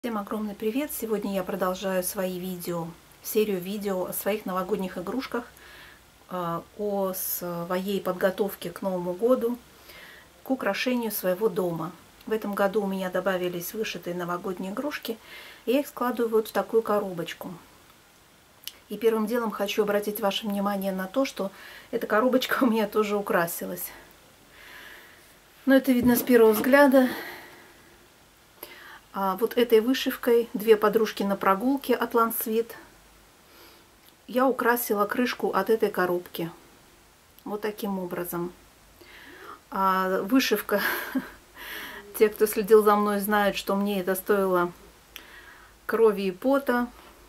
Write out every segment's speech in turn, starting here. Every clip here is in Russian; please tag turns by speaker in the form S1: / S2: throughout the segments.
S1: Всем огромный привет! Сегодня я продолжаю серию видео о своих новогодних игрушках, о своей подготовке к Новому году, к украшению своего дома. В этом году у меня добавились вышитые новогодние игрушки, и я их складываю вот в такую коробочку. И первым делом хочу обратить ваше внимание на то, что эта коробочка у меня тоже украсилась. Но это видно с первого взгляда. Вот этой вышивкой «Две подружки на прогулке» от Лансвит я украсила крышку от этой коробки. Вот таким образом. Вышивка, те, кто следил за мной, знают, что мне это стоило крови и пота.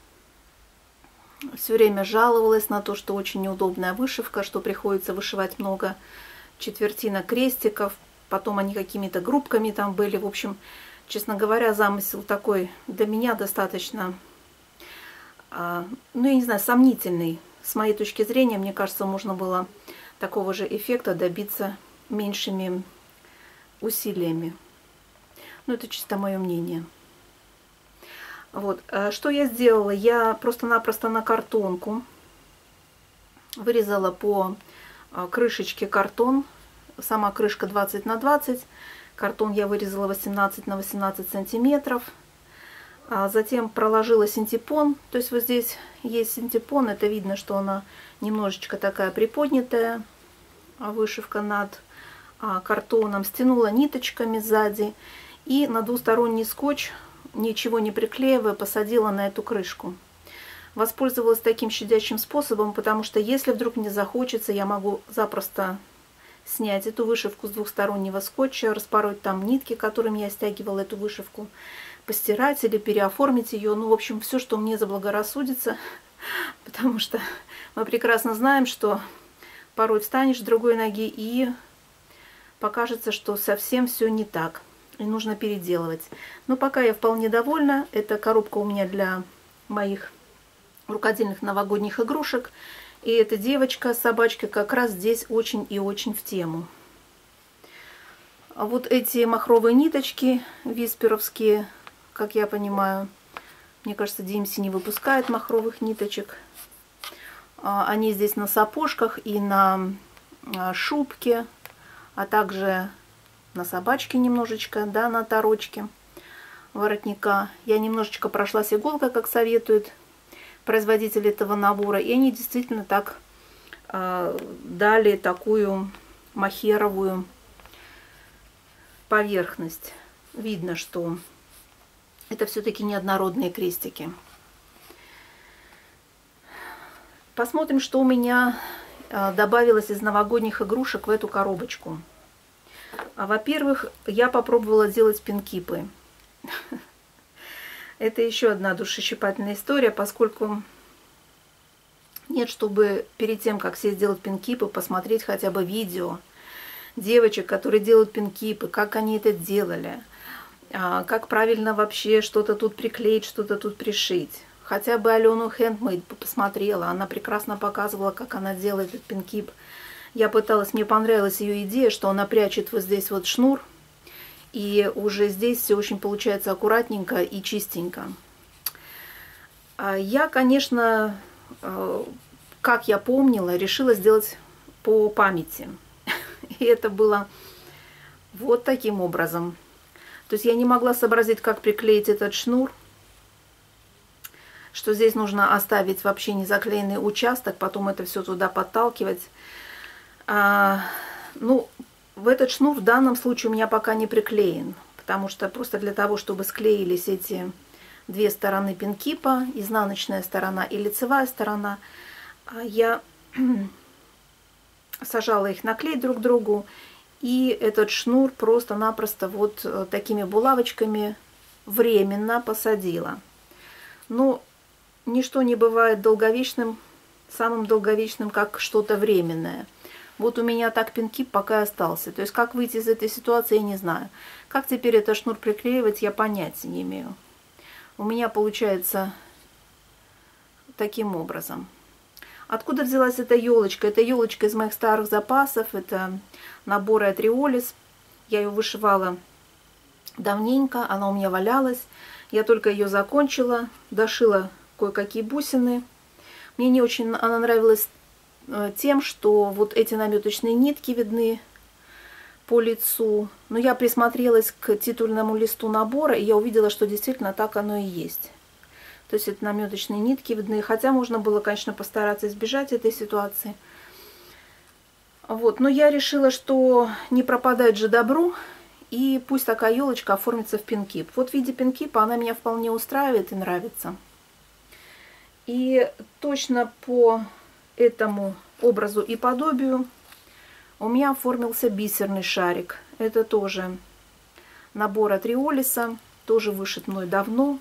S1: Все время жаловалась на то, что очень неудобная вышивка, что приходится вышивать много четвертинок, крестиков. Потом они какими-то группками там были. В общем, честно говоря, замысел такой для меня достаточно, я не знаю, сомнительный. С моей точки зрения, мне кажется, можно было такого же эффекта добиться меньшими усилиями. Но это чисто мое мнение. Вот. Что я сделала? Я просто-напросто на картонку вырезала по крышечке картон. Сама крышка 20 на 20. Картон я вырезала 18 на 18 сантиметров. Затем проложила синтепон. То есть вот здесь есть синтепон. Это видно, что она немножечко такая приподнятая. Вышивка над картоном. Стянула ниточками сзади. И на двусторонний скотч, ничего не приклеивая, посадила на эту крышку. Воспользовалась таким щадящим способом, потому что если вдруг мне захочется, я могу запросто снять эту вышивку с двухстороннего скотча, распороть там нитки, которыми я стягивала эту вышивку, постирать или переоформить ее. Ну, в общем, все, что мне заблагорассудится, потому что мы прекрасно знаем, что порой встанешь с другой ноги и покажется, что совсем все не так, и нужно переделывать. Но пока я вполне довольна. Эта коробка у меня для моих рукодельных новогодних игрушек. И эта девочка, собачка, как раз здесь очень и очень в тему. А вот эти махровые ниточки висперовские, как я понимаю, мне кажется, DMC не выпускает махровых ниточек. Они здесь на сапожках и на шубке, а также на собачке немножечко, да, на торочке воротника. Я немножечко прошлась иголкой, как советует производитель этого набора, и они действительно так дали такую махеровую поверхность. Видно, что это все-таки неоднородные крестики. Посмотрим, что у меня добавилось из новогодних игрушек в эту коробочку. Во-первых, я попробовала делать пинкипы. Это еще одна душещипательная история, поскольку нет, чтобы перед тем, как сесть делать пинкипы, посмотреть хотя бы видео девочек, которые делают пинкипы, как они это делали, как правильно вообще что-то тут приклеить, что-то тут пришить. Хотя бы Алену Handmade посмотрела, она прекрасно показывала, как она делает этот пинкип. Я пыталась, мне понравилась ее идея, что она прячет вот здесь вот шнур, и уже здесь все очень получается аккуратненько и чистенько. Я, конечно, как я помнила, решила сделать по памяти. И это было вот таким образом. То есть я не могла сообразить, как приклеить этот шнур, что здесь нужно оставить вообще не заклеенный участок, потом это все туда подталкивать. Ну, в этот шнур в данном случае у меня пока не приклеен, потому что просто для того, чтобы склеились эти две стороны пинкипа, изнаночная сторона и лицевая сторона, я сажала их на клей друг к другу, и этот шнур просто-напросто вот такими булавочками временно посадила. Но ничто не бывает долговечным, самым долговечным, как что-то временное. Вот у меня так пинкип пока и остался. То есть как выйти из этой ситуации, я не знаю. Как теперь этот шнур приклеивать, я понятия не имею. У меня получается таким образом. Откуда взялась эта елочка? Это елочка из моих старых запасов. Это наборы от Риолис. Я ее вышивала давненько, она у меня валялась. Я только ее закончила, дошила кое-какие бусины. Мне не очень она нравилась тем, что вот эти наметочные нитки видны по лицу. Но я присмотрелась к титульному листу набора, и я увидела, что действительно так оно и есть. То есть это наметочные нитки видны, хотя можно было, конечно, постараться избежать этой ситуации. Вот, но я решила, что не пропадает же добру, и пусть такая елочка оформится в пинкип. Вот в виде пинкипа она меня вполне устраивает и нравится. И точно по этому образу и подобию у меня оформился бисерный шарик. Это тоже набор от Риолиса, тоже вышит мной давно.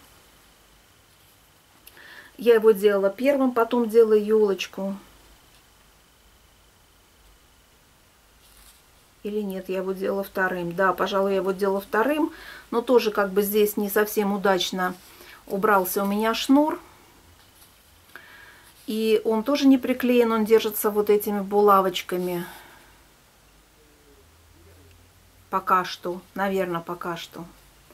S1: Я его делала первым, потом делала елочку. Или нет, я его делала вторым. Да, пожалуй, я его делала вторым, но тоже как бы здесь не совсем удачно убрался у меня шнур. И он тоже не приклеен, он держится вот этими булавочками. Пока что, наверное, пока что.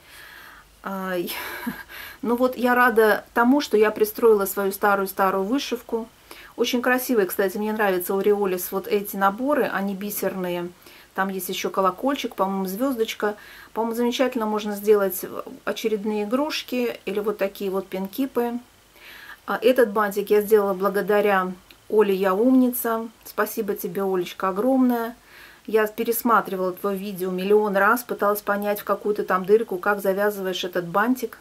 S1: Ну вот я рада тому, что я пристроила свою старую-старую вышивку. Очень красивые, кстати, мне нравятся у Риолис вот эти наборы, они бисерные. Там есть еще колокольчик, по-моему, звездочка. По-моему, замечательно можно сделать очередные игрушки или вот такие вот пинкипы. Этот бантик я сделала благодаря Оле «Я умница». Спасибо тебе, Олечка, огромное. Я пересматривала твое видео миллион раз, пыталась понять в какую-то там дырку, как завязываешь этот бантик.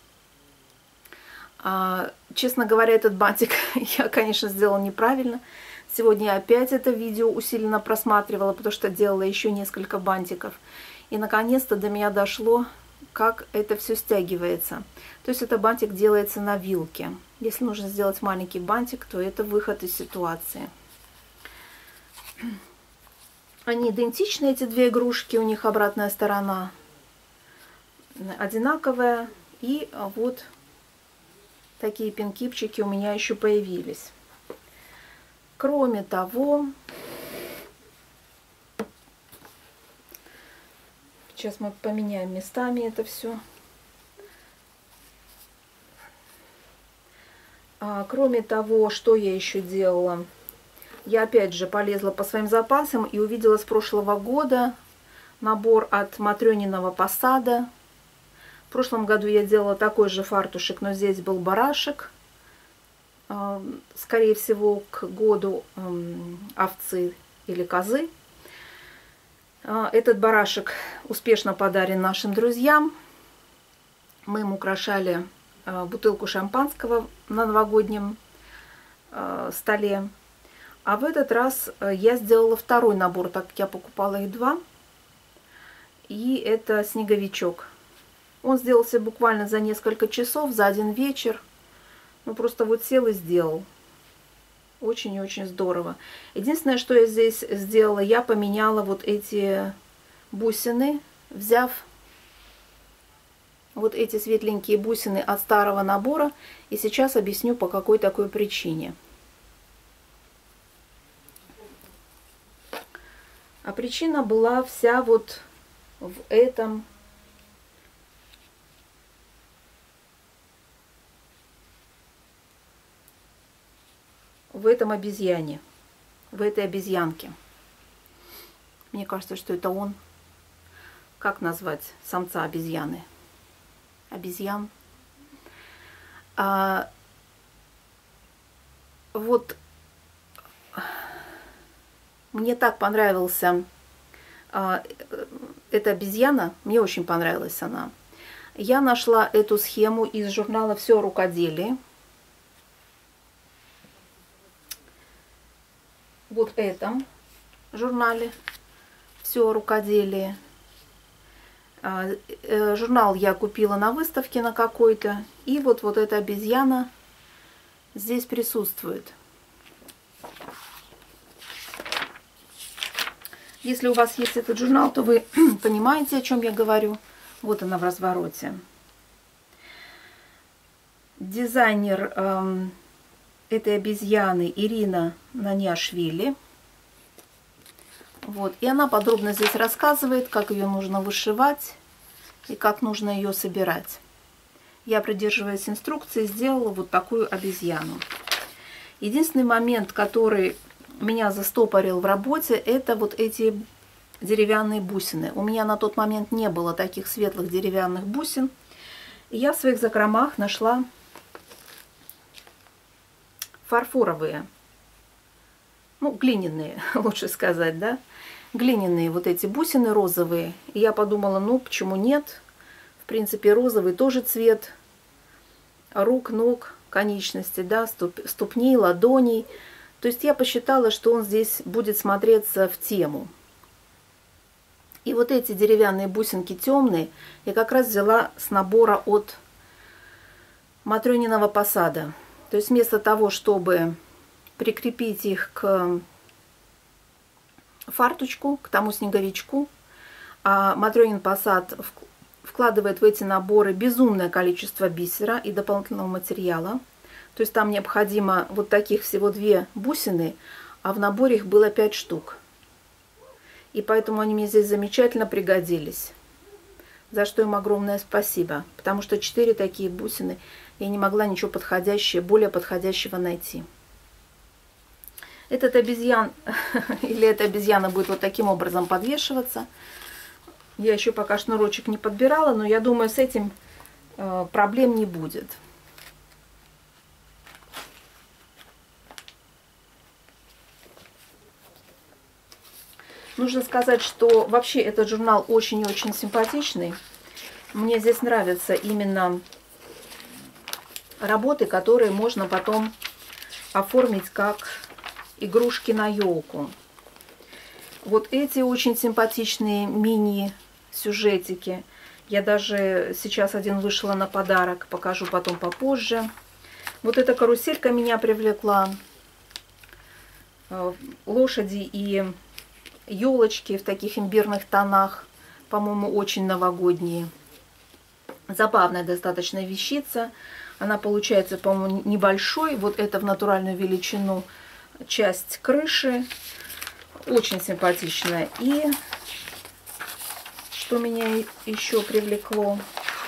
S1: Честно говоря, этот бантик я, конечно, сделала неправильно. Сегодня я опять это видео усиленно просматривала, потому что делала еще несколько бантиков. И наконец-то до меня дошло, как это все стягивается. То есть это бантик делается на вилке. Если нужно сделать маленький бантик, то это выход из ситуации. Они идентичны, эти две игрушки, у них обратная сторона одинаковая. И вот такие пинкипчики у меня еще появились. Кроме того, сейчас мы поменяем местами это все. Кроме того, что я еще делала? Я опять же полезла по своим запасам и увидела с прошлого года набор от Матрёниного посада. В прошлом году я делала такой же фартушек, но здесь был барашек. Скорее всего, к году овцы или козы. Этот барашек успешно подарен нашим друзьям. Мы им украшали бутылку шампанского на новогоднем столе. А в этот раз я сделала второй набор, так как я покупала их два. И это снеговичок. Он сделался буквально за несколько часов, за один вечер. Ну, просто вот сел и сделал. Очень и очень здорово. Единственное, что я здесь сделала, я поменяла вот эти бусины, взяв вот эти светленькие бусины от старого набора. И сейчас объясню, по какой такой причине. А причина была вся вот в этом. В этом обезьяне, в этой обезьянке. Мне кажется, что это он. Как назвать самца обезьяны? Обезьян. Вот мне так понравился эта обезьяна, мне очень понравилась она. Я нашла эту схему из журнала «Все о рукоделии». Вот в этом журнале «Все о рукоделии». Журнал я купила на выставке на какой-то. И вот эта обезьяна здесь присутствует. Если у вас есть этот журнал, то вы понимаете, о чем я говорю. Вот она в развороте. Дизайнер этой обезьяны Ирина Наняшвили. Вот. И она подробно здесь рассказывает, как ее нужно вышивать и как нужно ее собирать. я, придерживаясь инструкции, сделала вот такую обезьяну. Единственный момент, который меня застопорил в работе, это вот эти деревянные бусины. У меня на тот момент не было таких светлых деревянных бусин. И я в своих закромах нашла фарфоровые, ну, глиняные, лучше сказать, да, глиняные вот эти бусины розовые. И я подумала, ну, почему нет? В принципе, розовый тоже цвет рук, ног, конечностей, да, ступней, ладоней. То есть я посчитала, что он здесь будет смотреться в тему. И вот эти деревянные бусинки темные я как раз взяла с набора от Матрёниного посада. То есть вместо того, чтобы прикрепить их к фарточку, к тому снеговичку, а Матрёнин посад вкладывает в эти наборы безумное количество бисера и дополнительного материала. То есть там необходимо вот таких всего 2 бусины, а в наборе их было 5 штук. И поэтому они мне здесь замечательно пригодились. За что им огромное спасибо. Потому что 4 такие бусины я не могла ничего подходящего, более подходящего найти. Этот обезьян, или эта обезьяна будет вот таким образом подвешиваться. Я еще пока шнурочек не подбирала, но я думаю, с этим проблем не будет. Нужно сказать, что вообще этот журнал очень и очень симпатичный. Мне здесь нравятся именно работы, которые можно потом оформить как игрушки на елку. Вот эти очень симпатичные мини-сюжетики. Я даже сейчас один вышла на подарок, покажу потом попозже. Вот эта каруселька меня привлекла. Лошади и елочки в таких имбирных тонах, по-моему, очень новогодние. Забавная достаточно вещица. Она получается, по-моему, небольшой. Вот это в натуральную величину часть крыши. Очень симпатичная. И что меня еще привлекло?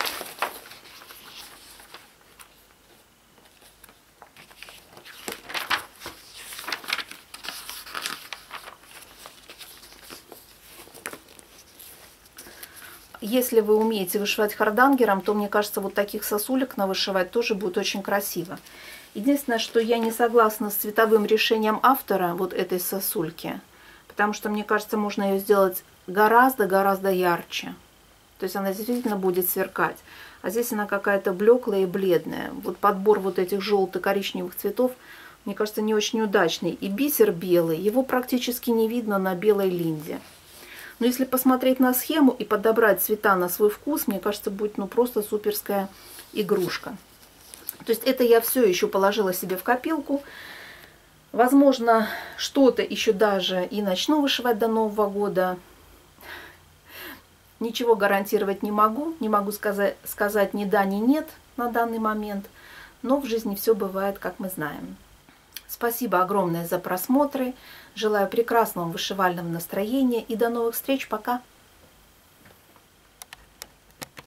S1: Если вы умеете вышивать хардангером, то, мне кажется, вот таких сосулек навышивать тоже будет очень красиво. Единственное, что я не согласна с цветовым решением автора вот этой сосульки, потому что, мне кажется, можно ее сделать гораздо-гораздо ярче. То есть она действительно будет сверкать. А здесь она какая-то блеклая и бледная. Вот подбор вот этих желто-коричневых цветов, мне кажется, не очень удачный. И бисер белый, его практически не видно на белой линзе. Но если посмотреть на схему и подобрать цвета на свой вкус, мне кажется, будет ну просто суперская игрушка. То есть это я все еще положила себе в копилку. Возможно, что-то еще даже и начну вышивать до Нового года. Ничего гарантировать не могу. Не могу сказать ни да, ни нет на данный момент. Но в жизни все бывает, как мы знаем. Спасибо огромное за просмотры. Желаю прекрасного вышивального настроения и до новых встреч. Пока!